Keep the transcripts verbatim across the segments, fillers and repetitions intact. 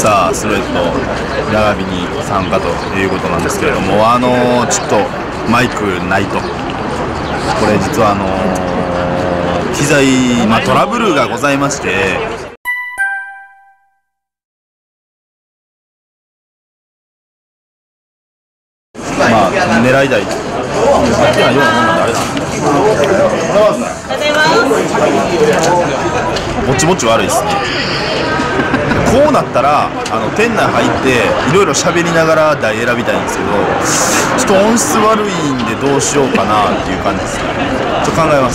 さあスロエット並びに参加ということなんですけれども、あのー、ちょっとマイクないと、これ実はあのー、機材、まあ、トラブルがございまして、まあ狙いたいさっきはようなもんなんであれだ、ぼちぼち悪いですね。こうなったらあの店内入っていろいろ喋りながら台選びたいんですけど、ちょっと音質悪いんでどうしようかなっていう感じですね。ちょっと考えます。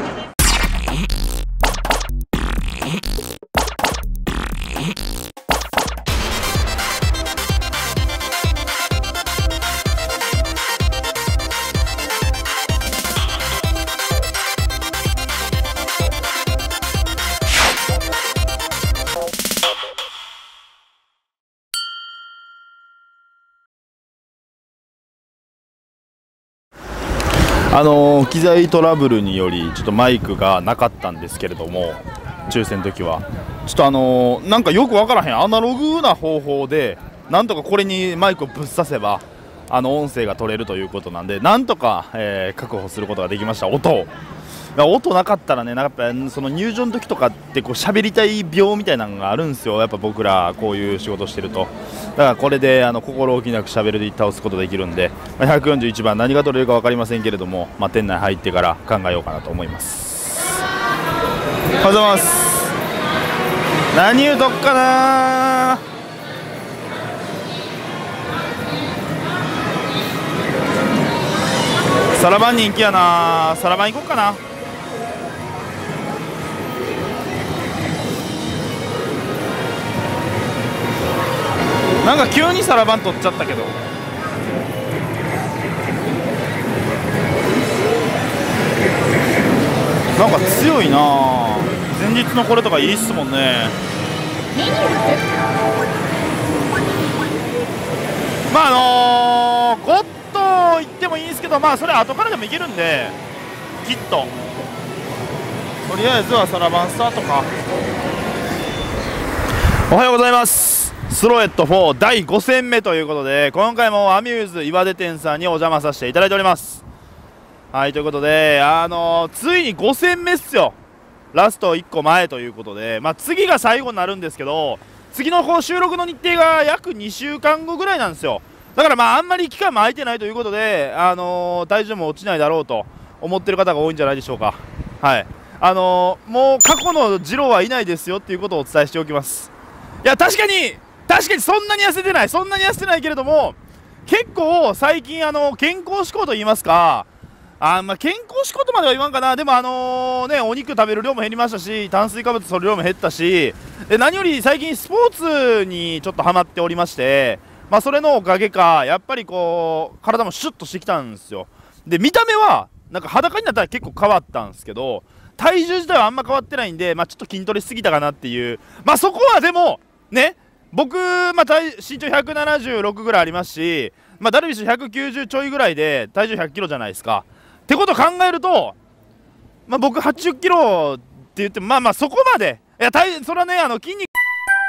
あのー、機材トラブルによりちょっとマイクがなかったんですけれども、抽選の時はちょっとあのー、なんかよく分からへんアナログな方法でなんとかこれにマイクをぶっ刺せばあの音声が取れるということなんで、なんとか、えー、確保することができました。音を音なかったらね、なんかやっぱその入場の時とかってこう喋りたい病みたいなのがあるんですよ。やっぱ僕らこういう仕事してると、だからこれであの心置きなく喋るで倒すことできるんで、まあ、ひゃくよんじゅういちばん何が取れるか分かりませんけれども、まあ、店内入ってから考えようかなと思います。おはようございます。何言うとっかな。サラバン人気やな。サラバン行こうかな。なんか急にサラバン取っちゃったけど、なんか強いな。前日のこれとかいいっすもんね。まああのー、ゴッド行ってもいいんですけど、まあそれ後からでもいけるんで、きっととりあえずはサラバンスタートか。おはようございます。スロエットフォーだいご戦目ということで、今回もアミューズ岩出店さんにお邪魔させていただいております。はい、ということで、あのー、ついにご戦目っすよ。ラストいっこまえということで、まあ、次が最後になるんですけど、次のこう収録の日程が約にしゅうかんごぐらいなんですよ。だからまああんまり期間も空いてないということで、あのー、体重も落ちないだろうと思ってる方が多いんじゃないでしょうか。はい、あのー、もう過去の次郎はいないですよっていうことをお伝えしておきます。いや確かに確かにそんなに痩せてないそんなに痩せてないけれども、結構最近あの健康志向といいますか、あまあ健康志向とまでは言わんかな。でもあのー、ねお肉食べる量も減りましたし、炭水化物摂る量も減ったし、で何より最近スポーツにちょっとハマっておりまして、まあそれのおかげかやっぱりこう体もシュッとしてきたんですよ。で見た目はなんか裸になったら結構変わったんですけど、体重自体はあんま変わってないんで、まあちょっと筋トレしすぎたかなっていう、まあそこはでもね、僕、まあ、体身長ひゃくななじゅうろくぐらいありますし、まあ、ダルビッシュひゃくきゅうじゅうちょいぐらいで体重ひゃっキロじゃないですか。ってことを考えると、まあ、僕はちじゅっキロって言ってもまあまあそこまでいや体それはねあの筋肉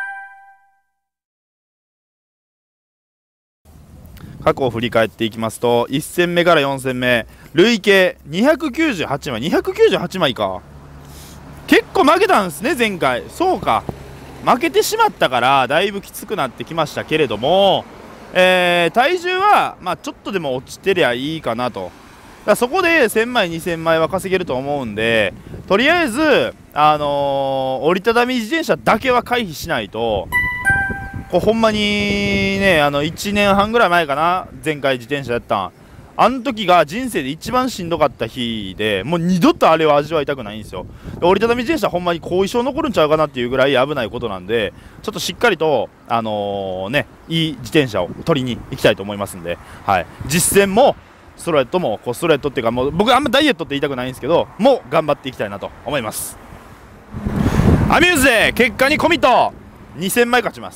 過去を振り返っていきますと、いち戦目からよん戦目累計にひゃくきゅうじゅうはちまいにひゃくきゅうじゅうはちまいか。結構負けたんですね前回。そうか、負けてしまったからだいぶきつくなってきましたけれども、えー、体重はまあちょっとでも落ちてりゃいいかなと。だからそこでせんまいにせんまいは稼げると思うんで、とりあえず、あのー、折りたたみ自転車だけは回避しないと、こうほんまにねあのいちねんはんぐらい前かな、前回自転車やったん、あの時が人生で一番しんどかった日で、もう二度とあれを味わいたくないんですよ。で折りたたみ自転車ほんまに後遺症残るんちゃうかなっていうぐらい危ないことなんで、ちょっとしっかりとあのー、ねいい自転車を取りに行きたいと思いますんで、はい、実践もストレートもこうストレートっていうか、もう僕あんまダイエットって言いたくないんですけど、もう頑張っていきたいなと思います。アミューズで結果にコミットにせんまい勝ちます。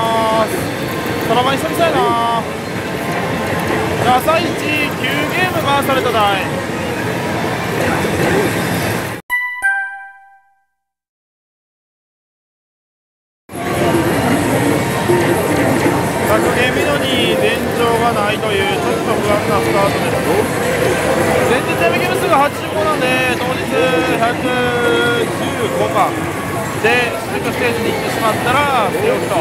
ます。トラバン久々やな。朝一きゅうゲーム回された台。格ゲーミドに前兆がないというちょっと不安なスタートです。前日やめゲーム数がはちじゅうごなんで、当日ひゃくじゅうごかでステージに行ってしまったら強気と。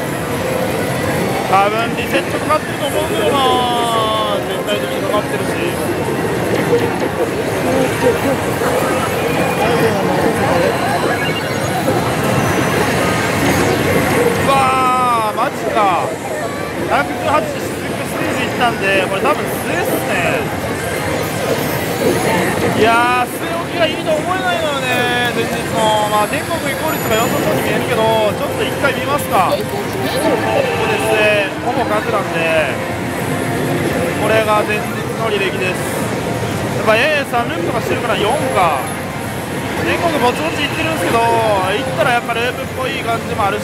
多分リセットかかってると思うけどな。全体的にかかってるし。うわーマジか。ひゃくじゅうはちでステージ行ったんで、これ多分素ですね。いやー据え置きがいいと思えないのよね。前日のまあ天国移行率が良さそうに見えるけど、ちょっと一回見ますか。ここですね、ほぼ角なんで、これが前日の履歴です。やっぱ エーさん ループとかしてるからよんか。天国ぼちぼちいってるんですけど、いったらやっぱループっぽい感じもあるし、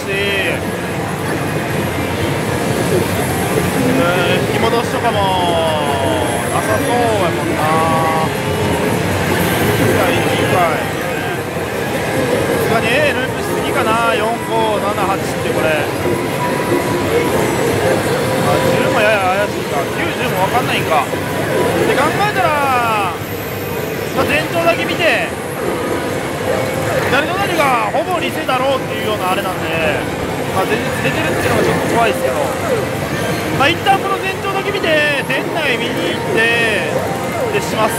引き戻しとかもなさそうやもんな。いやいいかい。さすがに A ループしすぎかな。よんごななはちってこれ、あじゅうもやや怪しいか。きゅうじゅうも分かんないんかって考えたら、まあ、前兆だけ見て左隣がほぼリセだろうっていうようなあれなんで、まあ、前日出てるっていうのがちょっと怖いですけど、まあ、一旦この前兆だけ見て店内見に行ってでします。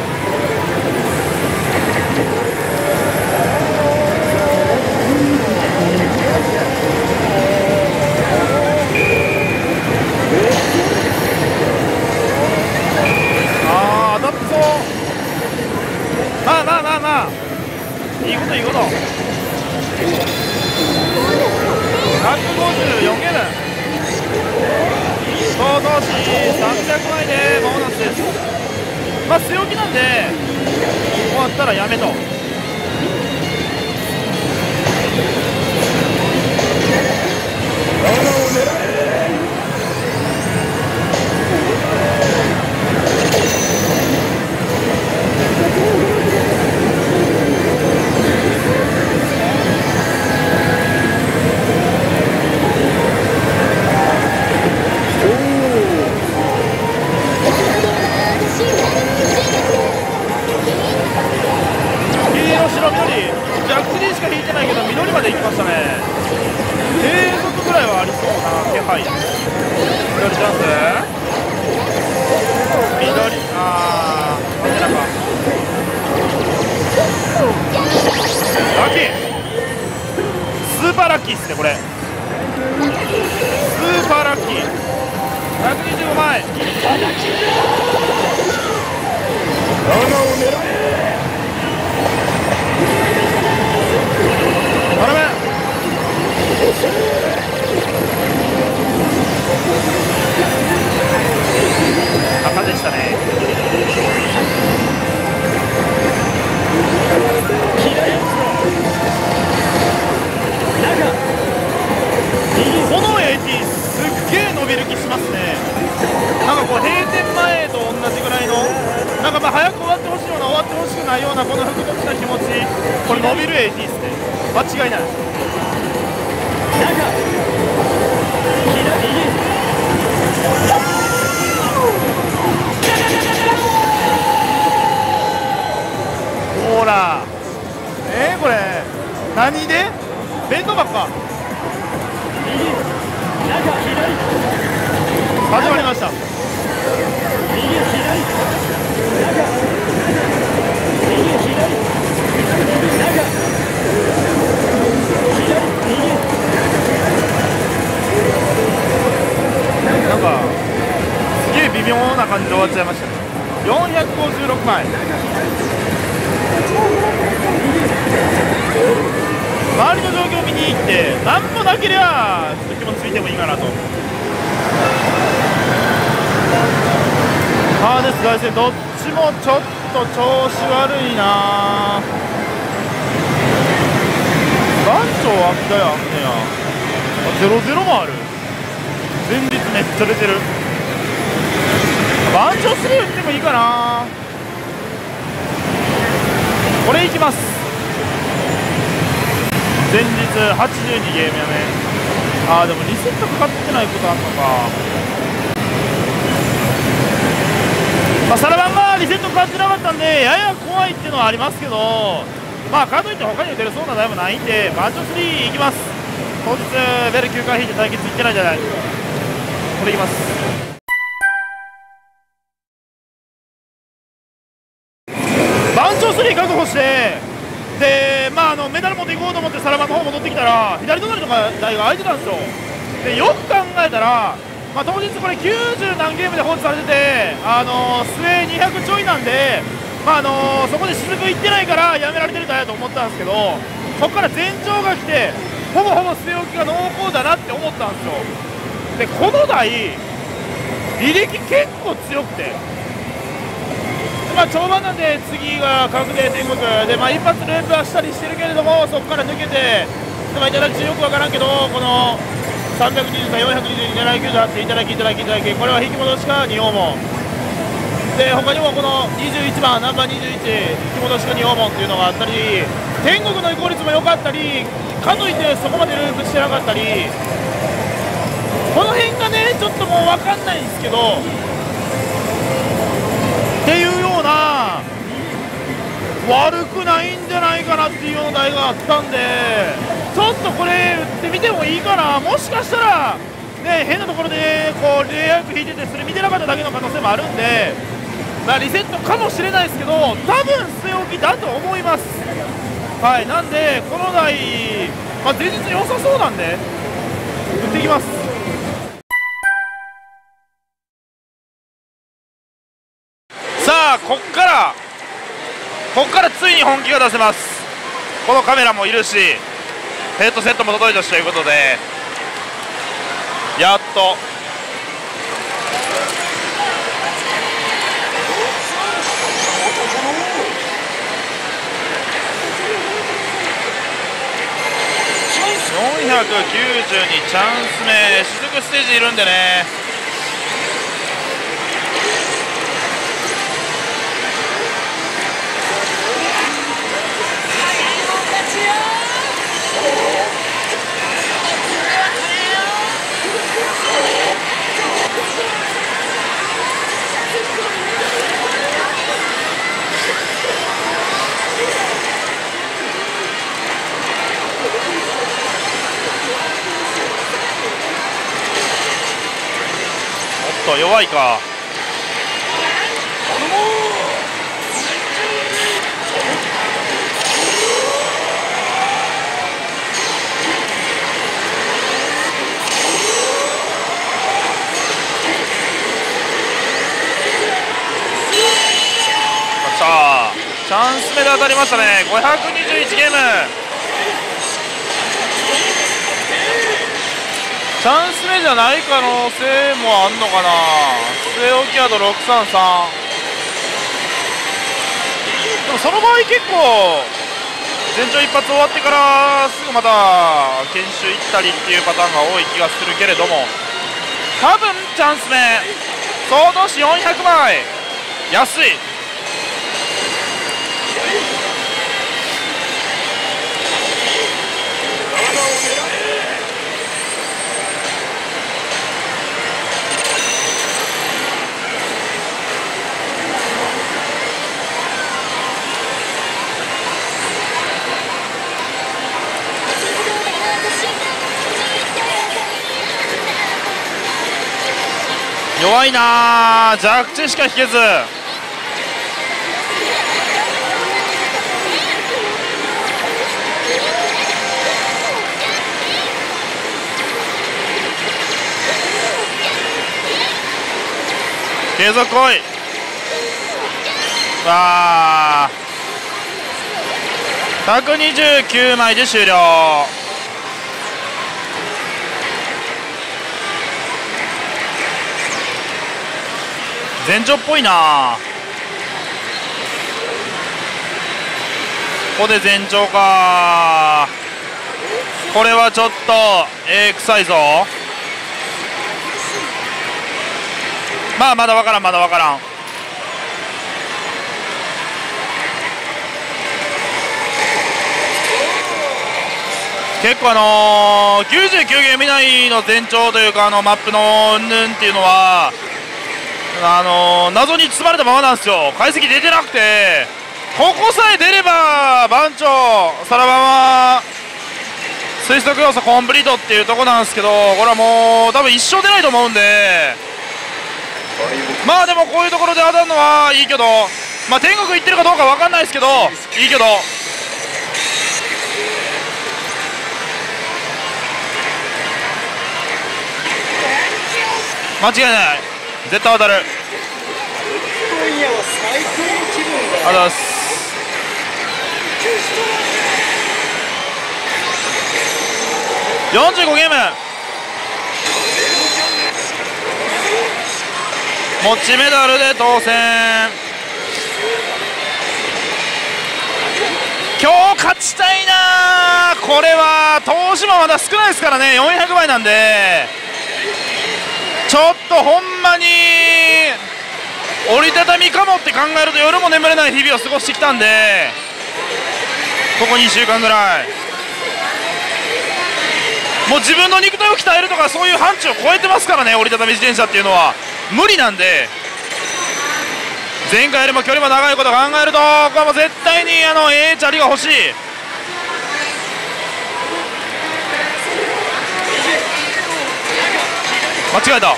ああ当たってそう。まあまあまあまあいいこといいこと。ひゃくごじゅうよんゲーム総投資さんびゃくまいでボーナスです。まあ強気なんで終わったらやめと。どっちもちょっと調子悪いな。番長秋田やあんねや。 ゼロゼロもある。前日めっちゃ出てる。番長スリー打ってもいいかな。これいきます。前日はちじゅうにゲームやね。あーでもリセットかかってないことあんのか。まあ、サラバンがリセットかかってなかったんでやや怖いっていうのはありますけど、まあかといって他に打てるそうな台もないんで番長スリーいきます。当日ベルきゅうかい引いて対決いってないじゃない。これいきます。番長スリー確保して、でまああのメダル持っていこうと思ってサラバンの方戻ってきたら左隣とか台が空いてたんですよ。でよく考えたら、まあ、当日これきゅうじゅう何ゲームで放置されてて、あのー、末にひゃくちょいなんで、まああのー、そこで雫いってないからやめられてる台だと思ったんですけど、そこから前兆が来てほぼほぼ据え置きが濃厚だなって思ったんですよ。でこの台履歴結構強くて、まあ跳馬なんで次が確定天国で、まあ、一発連覇したりしてるけれども、そこから抜けて、まあ、いただきよくわからんけど、このさんびゃくにじゅうさん、よんひゃくにじゅうに、狙いきゅうじゅうはち、いただきいただきいただき、これは引き戻しかに訪問で、他にもこのにじゅういちばんナンバーにじゅういち引き戻しかに訪問っていうのがあったり、天国の移行率も良かったり、かといってそこまでループしてなかったり、この辺がねちょっともう分かんないんですけどっていうような、悪くないんじゃないかなっていうような台があったんで、ちょっとこれ打ってみてもいいかな。もしかしたらね変なところでこうレイアウト引いててそれ見てなかっただけの可能性もあるんで、まあ、リセットかもしれないですけど多分据え置きだと思います。はい、なんでこの台、まあ、前日良さそうなんで打っていきます。さあこっからこっからついに本気が出せます。このカメラもいるしヘッドセットも届いたしということで、やっとよんひゃくきゅうじゅうにチャンス目、雫ステージいるんでね。おっと弱いか。チャンス目で当たりましたね。ごひゃくにじゅういちゲーム、チャンス目じゃない可能性もあんのかな。据え置きあとろくさんさん、でもその場合結構前兆一発終わってからすぐまた研修行ったりっていうパターンが多い気がするけれども、多分チャンス目総投資よんひゃくまい安い。弱いなあ、弱地しか引けず。継続来い。わあひゃくにじゅうきゅうまいで終了。前兆っぽいな。ここで前兆か。 これはちょっと、えー、臭いぞ。まあまだ分からんまだ分からん。結構あのー、きゅうじゅうきゅうゲーム以内の全長というか、あのマップのうんぬんっていうのはあのー、謎に包まれたままなんですよ。解析出てなくて、ここさえ出れば番長さらばま推測要素コンプリートっていうとこなんですけど、これはもう多分一生出ないと思うんで、まあでもこういうところで当たるのはいいけど、まあ天国行ってるかどうか分かんないですけどいいけど、間違いない、絶対当たる。ありがとうございます。よんじゅうごゲーム持ちメダルで当選。今日勝ちたいな。これは投資もまだ少ないですからね、よんひゃくばいなんで、ちょっとほんまに折りたたみかもって考えると夜も眠れない日々を過ごしてきたんで、ここにしゅうかんぐらいもう自分の肉体を鍛えるとかそういう範疇を超えてますからね。折りたたみ自転車っていうのは無理なんで、前回よりも距離も長いこと考えると、これはもう絶対にあのええチャリが欲しい。間違えた。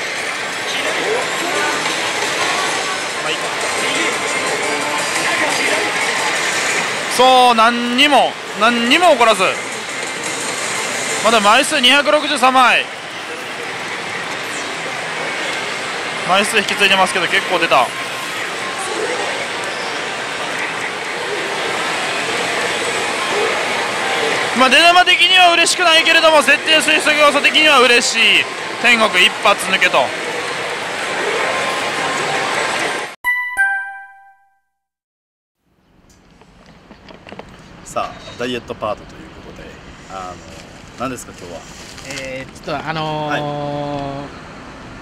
そう、何にも何にも起こらず、まだ枚数にひゃくろくじゅうさんまい、枚数引き継いでますけど結構出た。まあ出玉的には嬉しくないけれども、設定推測要素的には嬉しい。天国一発抜けと。 さあダイエットパートということで、あの何ですか今日は。 えー、ちょっとあのーはい、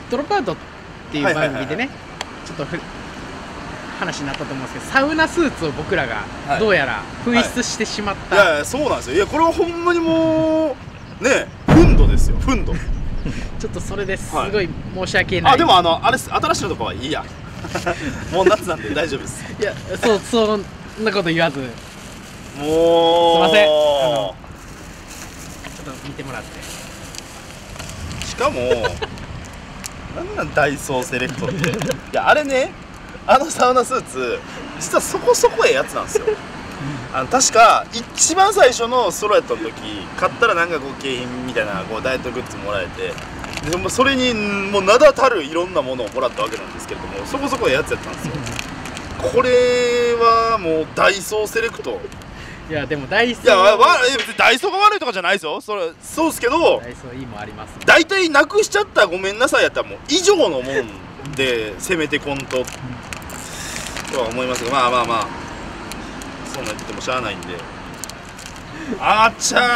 ドロップアウトっていう番組でね、ちょっとふ話になったと思うんですけど、サウナスーツを僕らがどうやら紛失してしまった、 はいはい、いやいやそうなんですよ。いやこれはほんまにもうね憤怒ですよ、憤怒ちょっとそれですごい申し訳ない、 はい、あでもあのあれ新しいのとかはいいやもう夏なんで大丈夫です。 いやそうそんなこと言わず、もうすいません、あのちょっと見てもらって。 しかもなんなんダイソーセレクトっていやあれね、あのサウナスーツ実はそこそこええやつなんですよあの確か一番最初のソロやった時買ったらなんかこう景品みたいなこうダイエットグッズもらえて、でもそれにもう名だたるいろんなものをもらったわけなんですけれども、そこそこええやつやったんですよこれはもうダイソーセレクト。 いやでもダイソー、 いやわ別にダイソーが悪いとかじゃないですよ、それそうですけど、 ダイソーいいもあります、ね、 大体なくしちゃったらごめんなさいやったらもう以上のもんで攻めてこんととは思いますが、まあまあまあそんな言ってもしゃあないんで。あっちゃー、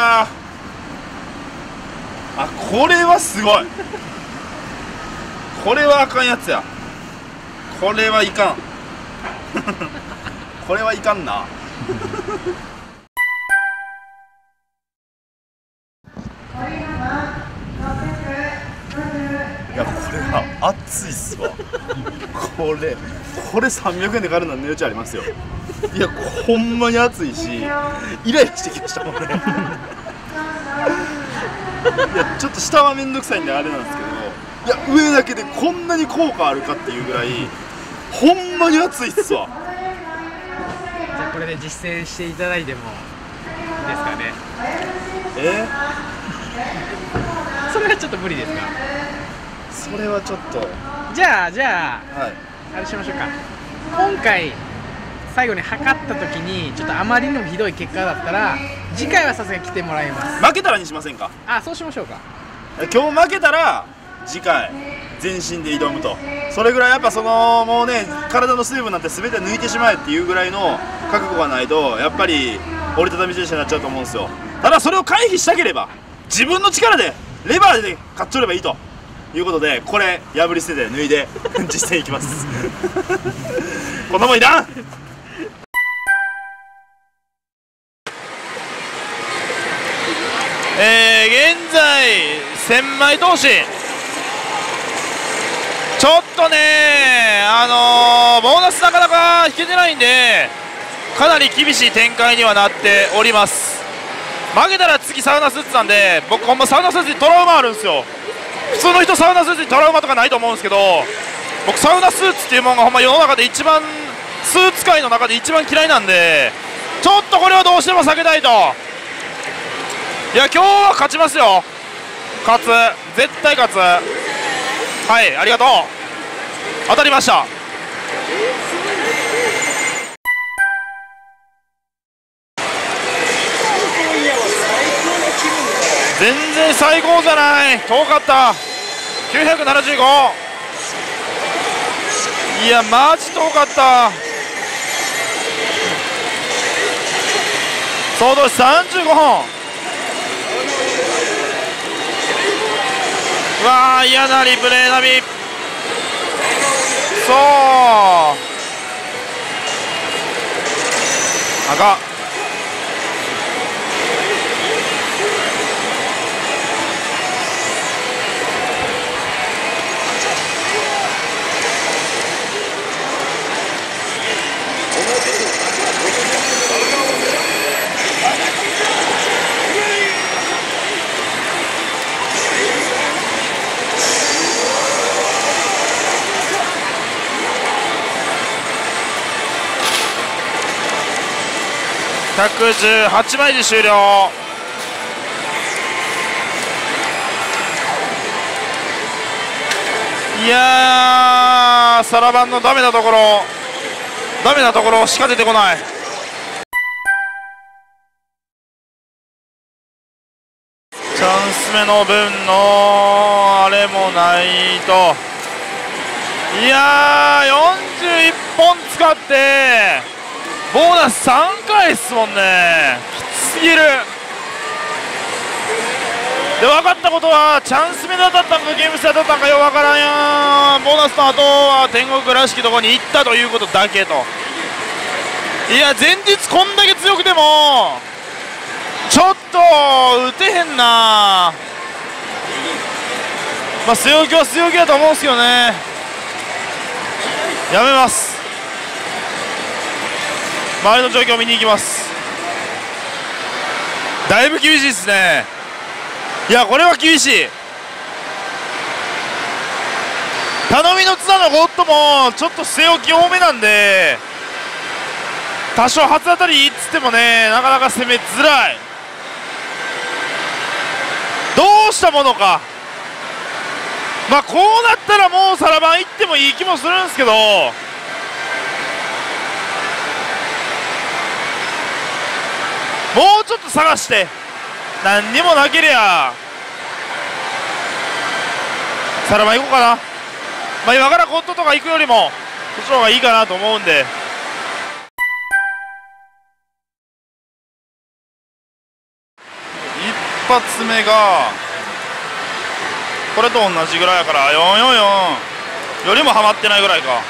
あこれはすごいこれはあかんやつや、これはいかんこれはいかんないやこれは熱いっすわこれこれさんびゃくえんで買えるのは値打ちありますよ。いやほんまに熱いしイライラしてきましたもんねいやちょっと下はめんどくさいんであれなんですけど、いや上だけでこんなに効果あるかっていうぐらいほんまに熱いっすわ。 じゃあこれで実践していただいてもいいですかね。 えそれはちょっと無理ですか。 それはちょっとじゃあじゃあ、 はい、 あれしましょうか。今回最後に測った時にちょっとあまりにもひどい結果だったら次回はさすがに来てもらいます。 負けたらにしませんか。 あ、そうしましょうか。 今日負けたら次回全身で挑むと、それぐらいやっぱそのもうね体の水分なんて全て抜いてしまえっていうぐらいの覚悟がないとやっぱり折りたたみ自転車になっちゃうと思うんですよ。ただそれを回避したければ自分の力でレバーで勝っちょればいいということで、これ破り捨てて脱いで実践いきますこんなもんいらん。 えー、現在千枚通し、ちょっとね、あのー、ボーナスなかなか引けてないんで、かなり厳しい展開にはなっております。負けたら次サウナスーツなんで、僕ほんまサウナスーツにトラウマあるんですよ。普通の人サウナスーツにトラウマとかないと思うんですけど、僕サウナスーツっていうものがほんま世の中で一番、スーツ界の中で一番嫌いなんで、ちょっとこれはどうしても避けたいと。いや、今日は勝ちますよ。勝つ、絶対勝つ。はい、ありがとう。当たりました。全然最高じゃない。遠かった。きゅうひゃくななじゅうご。いやマジ遠かった。総動詞さんじゅうごほん。うわー、嫌なリプレイナビ。そう赤。ひゃくじゅうはちまいで終了。いやー、サラバンのダメなところダメなところしか出てこない。チャンス目の分のあれもないと。いやー、よんじゅういっぽん使ってボーナスさんかいっすもんね。きつすぎる。で分かったことは、チャンス目だったんかゲーム差だったんかよう分からんやん。ボーナスの後は天国らしきところに行ったということだけと。いや前日こんだけ強くてもちょっと打てへんな。まあ強気は強気だと思うんですけどね。やめます。周りの状況を見に行きます。だいぶ厳しいですね。いやこれは厳しい。頼みの綱のゴッドもちょっと据え置き多めなんで、多少初当たりいいっつってもね、なかなか攻めづらい。どうしたものか。まあこうなったらもうサラバン行ってもいい気もするんですけど、もうちょっと探して、何にもなけりゃサラバン行こうかな。まあ今からコットとか行くよりもそっちの方がいいかなと思うんで。一発目がこれと同じぐらいやからよんよんよんよりもハマってないぐらいか。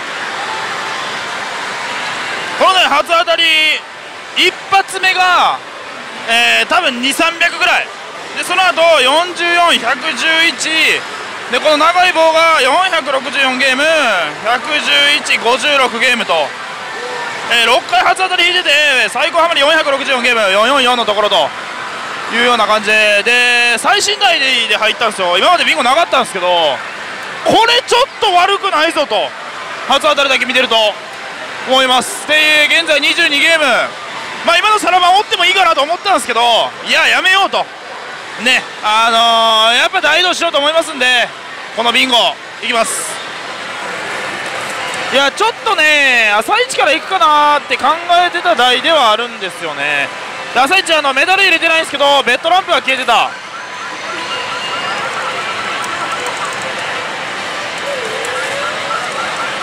このね初当たり一発目が、えー、多分にせんさんびゃくぐらいで、その後よんじゅうよん、ひゃくじゅういちで、この長い棒がよんひゃくろくじゅうよんゲーム、ひゃくじゅういち、ごじゅうろくゲームと、えー、ろっかい初当たり引いてて、最高ハマりよんひゃくろくじゅうよんゲーム、よんよんよんのところというような感じで、で最新台で入ったんですよ。今までビンゴなかったんですけど、これちょっと悪くないぞと、初当たりだけ見てると思います。で現在にじゅうにゲーム、まあ今のサラバン折ってもいいかなと思ったんですけど、いややめようとね、あのー、やっぱ大移動しようと思いますんで、このビンゴいきます。いやちょっとね朝一から行くかなって考えてた台ではあるんですよね。で朝一あのメダル入れてないんですけど、ベッドランプが消えてた。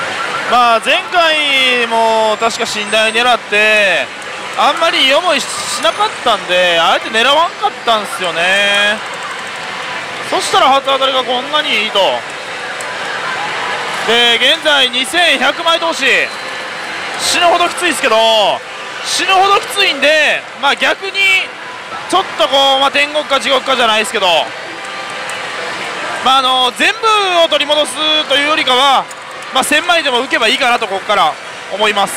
まあ前回も確か寝台狙ってあんまりいい思いししなかったんで、あえて狙わんかったんですよね。そしたら初当たりがこんなにいいと。で現在にせんひゃくまい投資、死ぬほどきついですけど、死ぬほどきついんで、まあ逆にちょっとこう、まあ、天国か地獄かじゃないですけど、まああの全部を取り戻すというよりかは、まあ、せんまいでも浮けばいいかなとここから思います。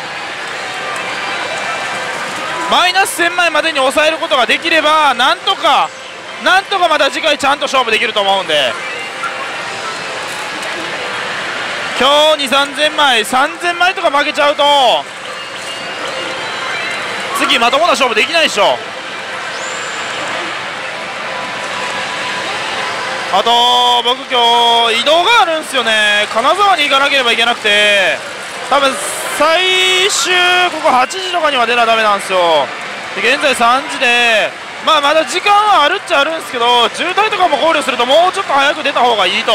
マイナスせんまいまでに抑えることができれば、なんとかなんとかまた次回ちゃんと勝負できると思うんで、今日にさんぜんまいさんぜんまいとか負けちゃうと次まともな勝負できないでしょ。あと僕今日移動があるんですよね。金沢に行かなければいけなくて、多分最終ここはちじとかには出なダメなんですよ。で現在さんじで、まあまだ時間はあるっちゃあるんですけど、渋滞とかも考慮するともうちょっと早く出た方がいいと。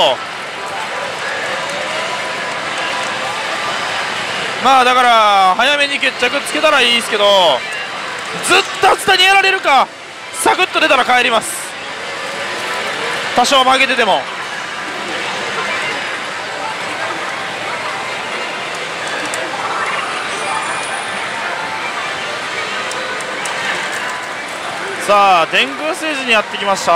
まあだから早めに決着つけたらいいですけど、ずっと熱田にやられるか、サクッと出たら帰ります。多少負けてても。さあ天空ステージにやってきました。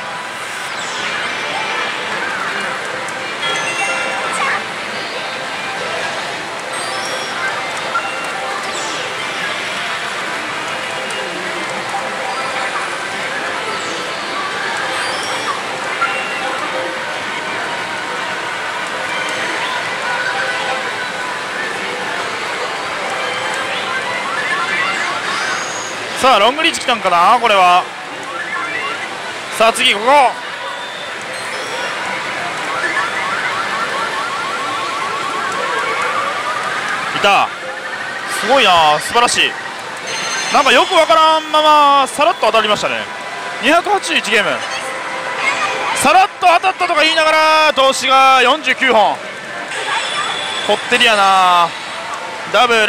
さあロングリーチ来たんかなこれは。さあ次ここいた。すごいな、素晴らしい。なんかよくわからんままさらっと当たりましたね。にひゃくはちじゅういちゲームさらっと当たったとか言いながら投資がよんじゅうきゅうほん。こってりやな。ダブル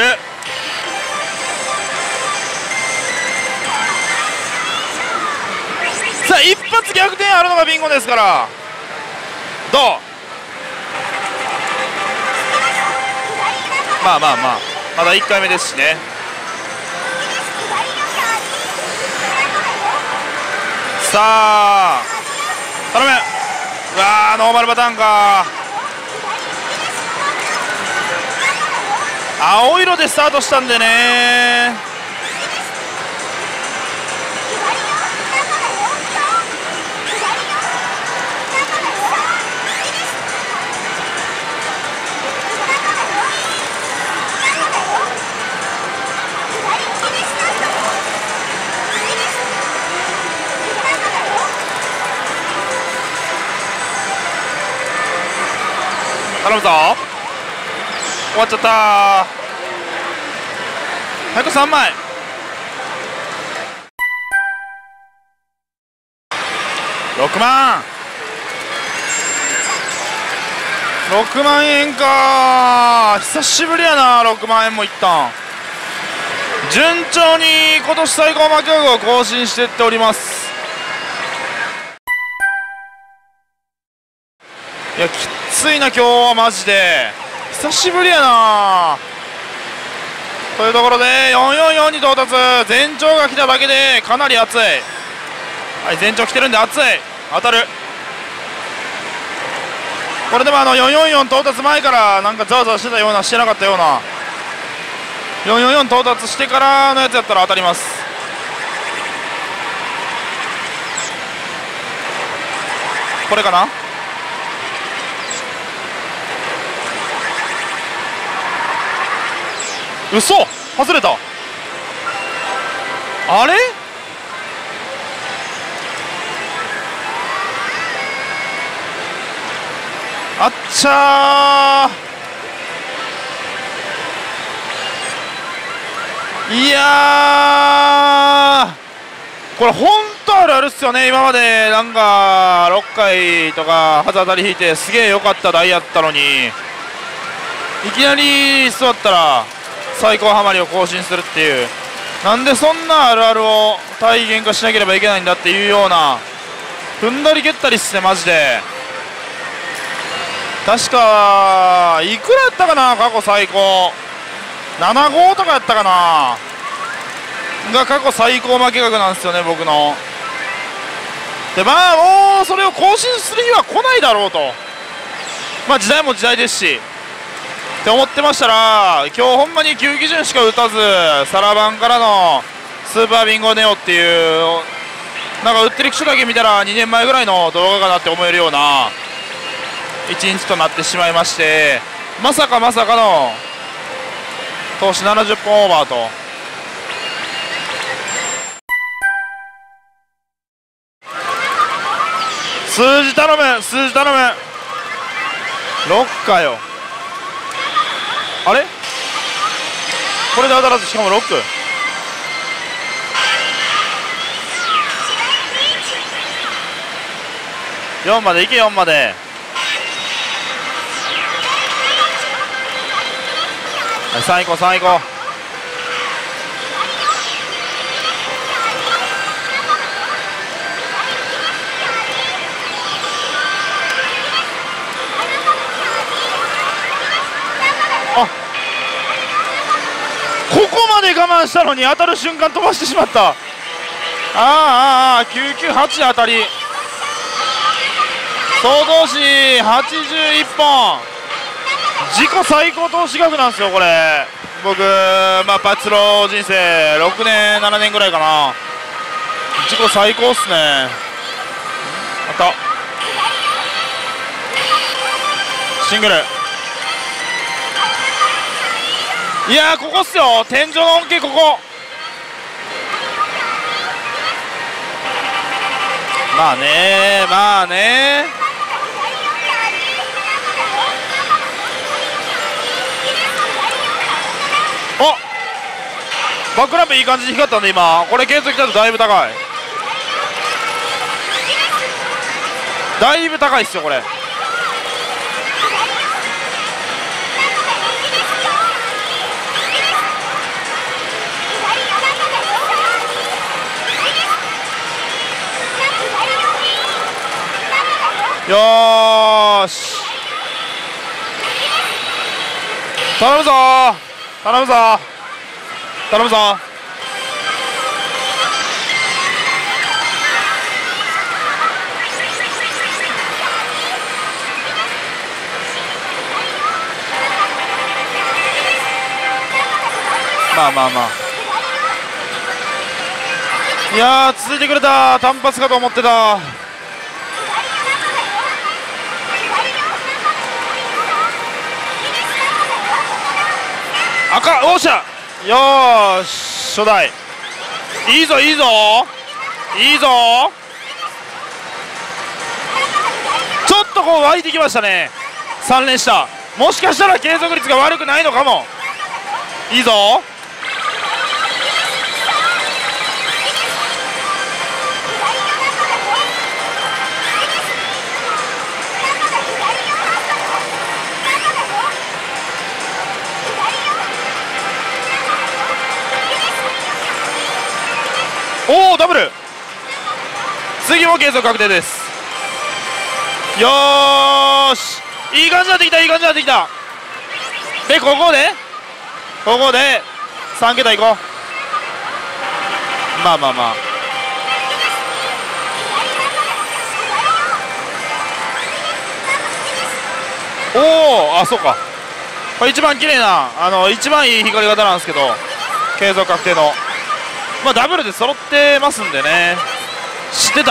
さあ一発逆転あるのがビンゴですから、どう。まあまあまあまだいっかいめですしね。さあ頼む。うわーノーマルパターンか。青色でスタートしたんでね。頼むぞ。終わっちゃったー。ひゃくさんまい。ろくまんろくまんえんか。久しぶりやな。ろくまんえんもいったん。順調に今年最高負け額を更新していっております。いやきついな今日はマジで久しぶりやな。というところでよんよんよんに到達。前兆が来ただけでかなり熱い。はい、前兆来てるんで熱い。当たる。これでもあのよんよんよん到達前からなんかザワザワしてたようなしてなかったような、よんよんよん到達してからのやつやったら当たります。これかな。嘘、外れた。あれあっちゃー。いやーこれ本当あるあるっすよね。今までなんかろっかいとか初当たり引いてすげえ良かった台やったのに、いきなり座ったら最高ハマりを更新するっていう。 なんでそんなあるあるを体現化しなければいけないんだっていうような踏んだり蹴ったりっすねマジで。確かいくらやったかな、過去最高ななごうとかやったかなが過去最高負け額なんですよね僕の。でまあもうそれを更新する日は来ないだろうと、まあ時代も時代ですしって思ってましたら、今日ほんまに旧基準しか打たずサラバンからのスーパービンゴネオっていうなんか売ってる機種だけ見たらにねんまえぐらいの動画かなって思えるようないちにちとなってしまいまして、まさかまさかの投資ななじゅっぽんオーバーと。数字頼む数字頼むろくかよ。あれこれで当たらず、しかもろく。よんまでいけ、よんまで。はい、さんいこうさんいこう。あ、ここまで我慢したのに当たる瞬間飛ばしてしまった。あーあーあーきゅうきゅうはち当たり、総投資はちじゅういっぽん、自己最高投資額なんですよこれ。僕まあパチスロ人生ろくねんななねんぐらいかな、自己最高っすね。あったシングル。いやーここっすよ、天井の恩恵ここ。まあねーまあねーおバックランプいい感じに光ったんで今これ継続来たとだいぶ高い、だいぶ高いっすよこれ。よーし頼むぞー頼むぞー頼むぞー。まあまあまあいやー続いてくれた、単発かと思ってた。赤おっしゃよーし初代いいぞいいぞいいぞ。ちょっとこう湧いてきましたね、さん連した。もしかしたら継続率が悪くないのかも。いいぞおおダブル、次も継続確定です。よーしいい感じになってきたいい感じになってきた。でここでここでさん桁いこう。まあまあまあおおあそうか、これ一番綺麗なあの一番いい光り方なんですけど継続確定の。まあダブルで揃ってますんでね。知ってた。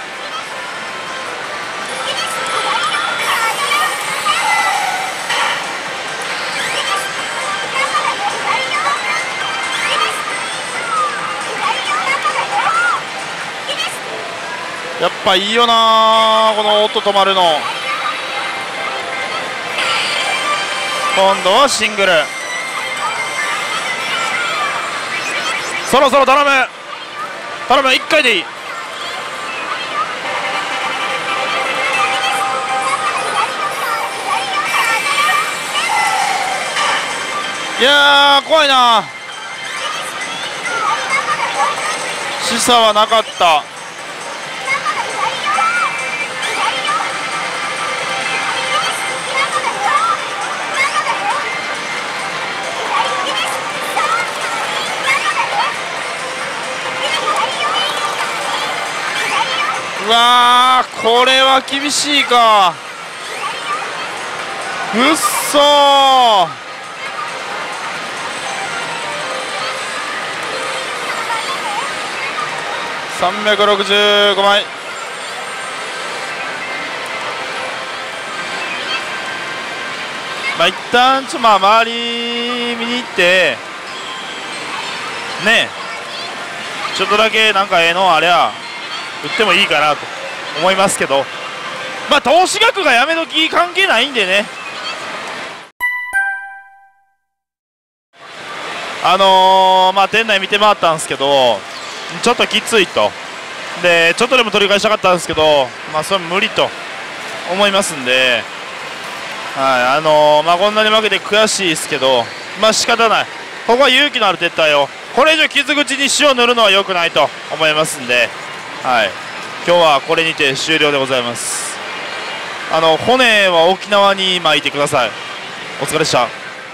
やっぱいいよなこの音止まるの。今度はシングル。そろそろ頼む頼むいっかいでいい。いやー怖いな時差はなかった。うわー、これは厳しいか。うっそー。さんびゃくろくじゅうごまい。まあ一旦ちょっとまあ周り見に行ってねえ、ちょっとだけなんかええのあれや売ってもいいかなと思いますけど、まあ投資額がやめ時関係ないんでね、あのー、まあ店内見て回ったんですけどちょっときついと。でちょっとでも取り返したかったんですけど、まあそれ無理と思いますんで、はい、あのー、まあこんなに負けて悔しいですけど、まあ仕方ない。ここは勇気のある撤退を、これ以上傷口に塩を塗るのは良くないと思いますんで、はい、今日はこれにて終了でございます。あの骨は沖縄に巻いてください。お疲れでした。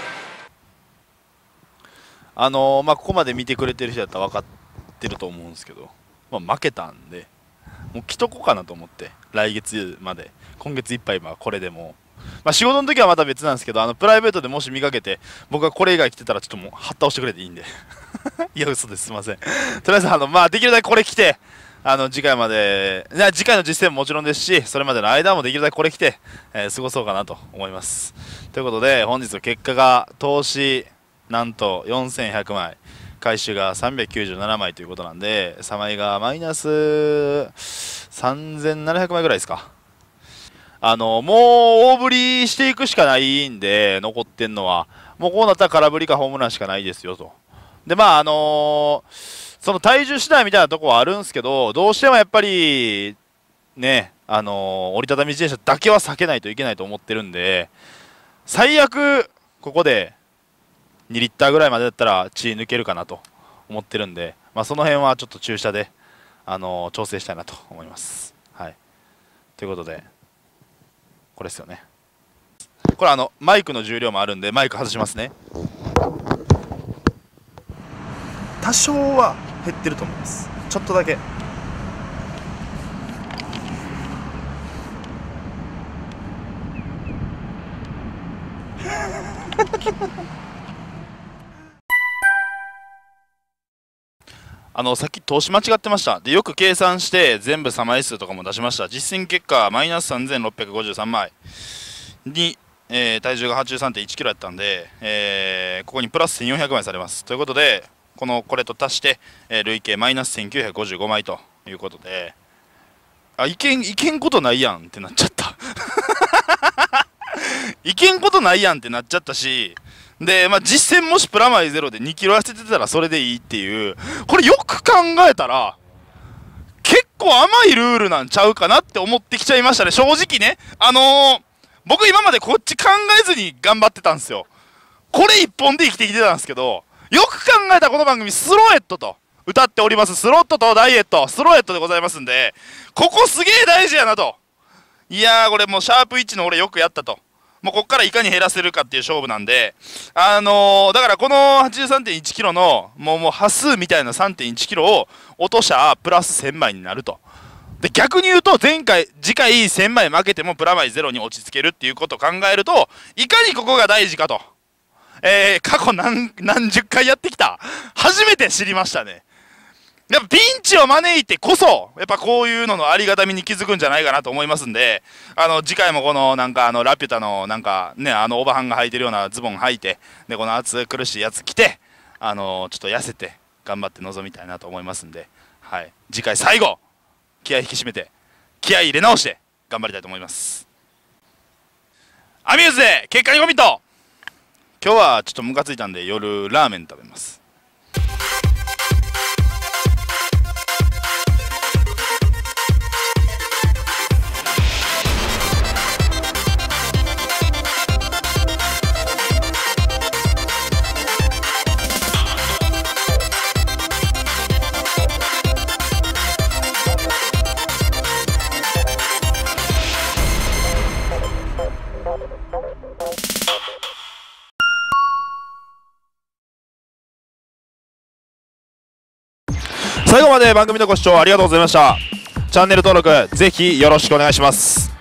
あのー、まあここまで見てくれてる人だったら分かってると思うんですけど、まあ、負けたんでもう来とこうかなと思って、来月まで今月いっぱいはこれでも、まあ、仕事の時はまた別なんですけど、あのプライベートでもし見かけて僕がこれ以外来てたらちょっともうはった押してくれていいんでいや嘘です、すいません。とりあえずあの、まあ、できるだけこれ来て、あの次回まで、次回の実践ももちろんですし、それまでの間もできるだけこれ来て、えー、過ごそうかなと思います。ということで本日の結果が投資なんとよんせんひゃくまい、回収がさんびゃくきゅうじゅうななまいということなんで、さまいがマイナスさんぜんななひゃくまいぐらいですか。あのもう大振りしていくしかないんで、残ってんのはもうこうなったら空振りかホームランしかないですよと。でまああのー、その体重次第みたいなとこはあるんですけど、どうしてもやっぱりね、あのー、折りたたみ自転車だけは避けないといけないと思ってるんで、最悪ここでにリッターぐらいまでだったら血抜けるかなと思ってるんで、まあ、その辺はちょっと注射で、あのー、調整したいなと思います。はい、ということでこれですよね。これあのマイクの重量もあるんでマイク外しますね。多少は減ってると思います。ちょっとだけ。あのさっき投資間違ってました。でよく計算して全部さまい数とかも出しました。実践結果マイナスさんぜんろっぴゃくごじゅうさんまいに、えー、体重が はちじゅうさんてんいちキロやったんで、えー、ここにプラスせんよんひゃくまいされます。ということでこのこれと足して、えー、累計マイナスせんきゅうひゃくごじゅうごまいということで、あいけんいけんことないやんってなっちゃったいけんことないやんってなっちゃったし、で、まあ、実践もしプラマイゼロでにキロ痩せてたらそれでいいっていう、これよく考えたら結構甘いルールなんちゃうかなって思ってきちゃいましたね、正直ね。あのー、僕今までこっち考えずに頑張ってたんですよ。これ一本で生きてきてたんですけど、よく考えたらこの番組スロエットと歌っております。スロットとダイエット、スロエットでございますんで、ここすげえ大事やなと。いやーこれもうシャープいちの俺よくやったと。もうここからいかに減らせるかっていう勝負なんで、あのー、だからこの はちじゅうさんてんいちキロのもうもう端数みたいな さんてんいちキロを落としゃプラスせんまいになると。で逆に言うと前回次回せんまい負けてもプラマイゼロに落ち着けるっていうことを考えると、いかにここが大事かと、えー、過去 何, 何十回やってきた初めて知りましたね。やっぱピンチを招いてこそやっぱこういうののありがたみに気づくんじゃないかなと思いますんで、あの次回もこのなんかあのラピュタのなんかね、あのおばはんが履いてるようなズボン履いて、でこの暑苦しいやつ着て、あのちょっと痩せて頑張って臨みたいなと思いますんで、はい、次回最後気合い引き締めて気合い入れ直して頑張りたいと思います。アミューズで結果にコミット。今日はちょっとムカついたんで夜ラーメン食べます。 最後まで番組のご視聴ありがとうございました。チャンネル登録ぜひよろしくお願いします。